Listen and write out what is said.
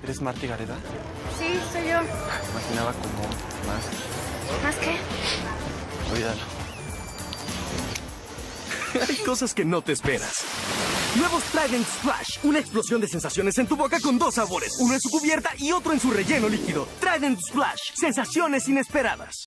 ¿Eres Marty Gareda? Sí, soy yo. Me imaginaba como más. ¿Más qué? Olvídalo. Hay cosas que no te esperas. Nuevos Trident Splash. Una explosión de sensaciones en tu boca con 2 sabores. Uno en su cubierta y otro en su relleno líquido. Trident Splash. Sensaciones inesperadas.